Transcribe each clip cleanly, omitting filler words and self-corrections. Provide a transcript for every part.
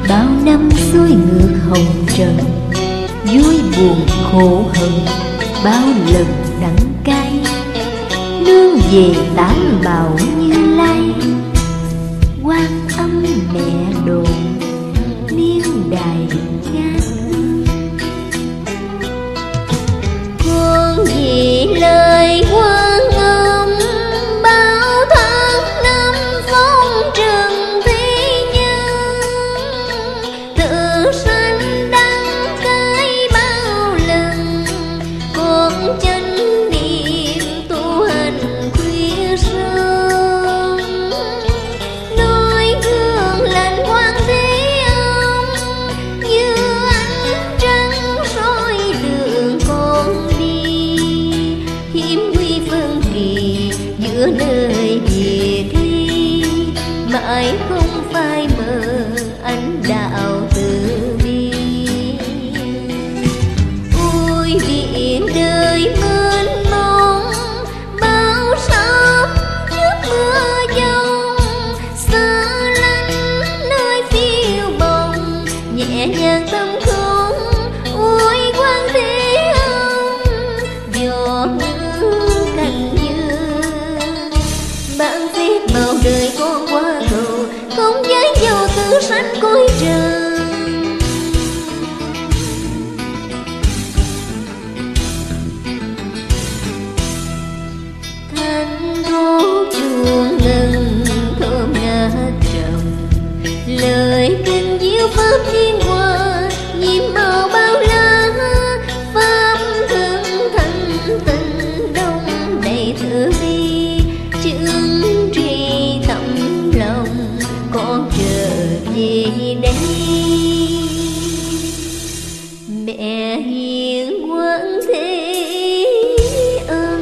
bao năm xuôi ngược hồng trần, vui buồn khổ hận bao lần đắng cay. Nương về tán bảo Như Lai, Quan Âm mẹ độ niên đài ngang hương. Con vì lời Quan Âm bao tháng năm phong trần thế nhân, tự sanh đắng cay bao lần, con chánh niệm tu hành khuya sớm. Noi gương lành Quan Thế Âm, như ánh trăng soi đường con đi. Hiểm nguy phân kỳ giữa nơi biệt ly, mãi không phai mờ ánh đạo từ bi. Ôi biển đời mênh mông, bao sóng trước mưa giông, xa lánh nơi phiêu bồng, nhẹ nhàng tâm không. Ôi Quan Thế Âm, giọt nước cành dương, ban phép bao đời con qua cầu, không giấy dầu tự sanh cõi trần. Thanh thố chuông ngân thơm ngát trầm, lời kinh diệu pháp liên hoa nhiệm màu bao la. Pháp thân thanh tịnh đông đầy từ bi, chứng tri tâm lòng con trở về đây. Mẹ hiền Quan Thế Âm,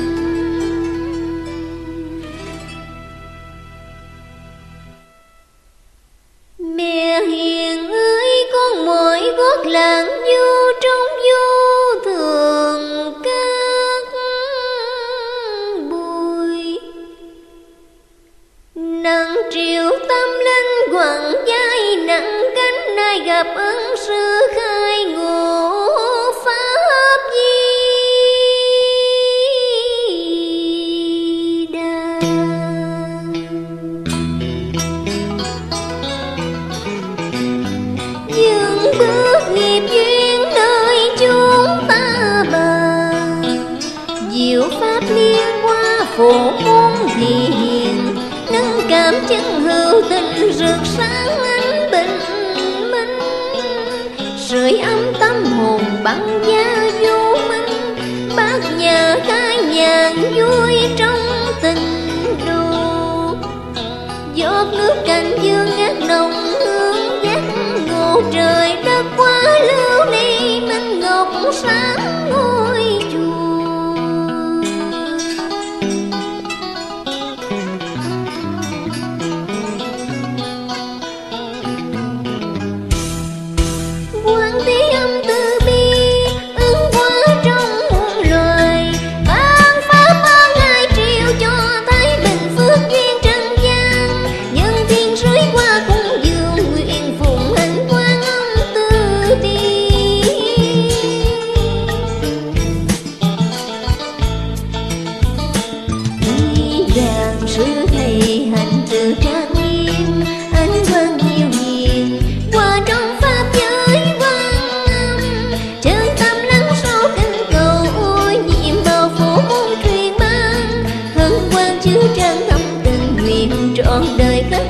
mẹ hiền ơi, con mỏi gót làng du trong vô thường các bụi. Nắng triều tâm linh quặng vai nặng cánh, nay gặp ân sư khai ngộ pháp di đà. Dừng bước nghiệp duyên nơi chúng ta bàn, diệu pháp liên hoa phổ môn thiền, nâng cảm chân hữu tình rực sáng ánh bình minh. Sưởi ấm tâm hồn băng giá vô minh, bát nhà khai nhàn vui trong tình đồ. Giọt nước cành dương ngát nồng hương giác ngộ, trời đất quá lưu ly minh ngọc sáng ngôi chùa. Quan Thế Âm từ bi ưng hóa trong muôn loài, ban pháp ban ngài triều cho thái bình phước duyên trần gian. Nhân thiên sưởi qua cung dương, nguyện phụng hành Quan Âm từ bi. Ý vàng sư thầy hành từ trang nghiêm, ánh quang diệu hiền qua trong pháp giới Quan Âm. Chân tâm lắng sâu kinh cầu, ôi nhiệm bao phổ môn truyền ban, hân quang chứa trang thâm tình nguyện trọn đời khắc